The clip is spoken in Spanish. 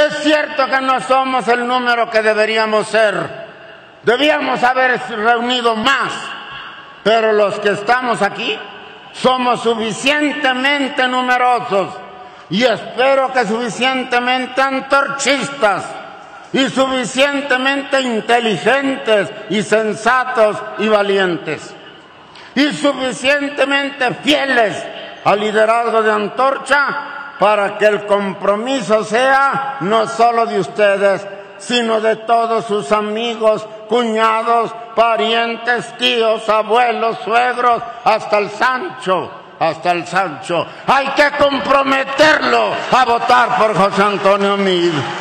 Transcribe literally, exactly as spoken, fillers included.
Es cierto que no somos el número que deberíamos ser. Debíamos haber reunido más, pero los que estamos aquí somos suficientemente numerosos y espero que suficientemente antorchistas y suficientemente inteligentes y sensatos y valientes y suficientemente fieles al liderazgo de Antorcha para que el compromiso sea no solo de ustedes, sino de todos sus amigos, cuñados, parientes, tíos, abuelos, suegros, hasta el Sancho, hasta el Sancho. Hay que comprometerlo a votar por José Antonio Meade.